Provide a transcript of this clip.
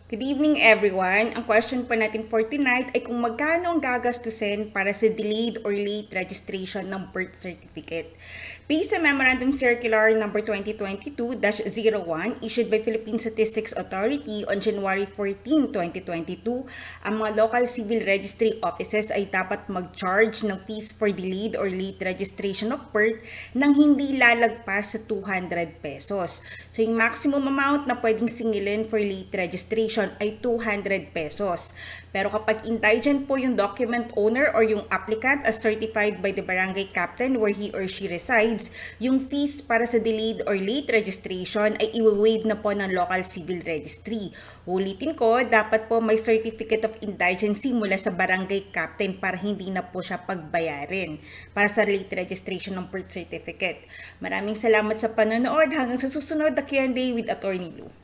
Good evening everyone. Ang question pa natin for tonight ay kung magkano ang gagastusin para sa delayed or late registration ng birth certificate. Based sa Memorandum Circular number 2022-01 issued by Philippine Statistics Authority on January 14, 2022, ang mga local civil registry offices ay dapat mag-charge ng fees for delayed or late registration of birth nang hindi lalagpas sa 200 pesos. So yung maximum amount na pwedeng singilin for late registration ay 200 pesos. Pero kapag indigent po yung document owner or yung applicant as certified by the barangay captain where he or she resides, yung fees para sa delayed or late registration ay i-waive na po ng local civil registry. Ulitin ko, dapat po may certificate of indigency mula sa barangay captain para hindi na po siya pagbayarin para sa late registration ng birth certificate. Maraming salamat sa panonood. Hanggang sa susunod na Q&A with Attorney Lou.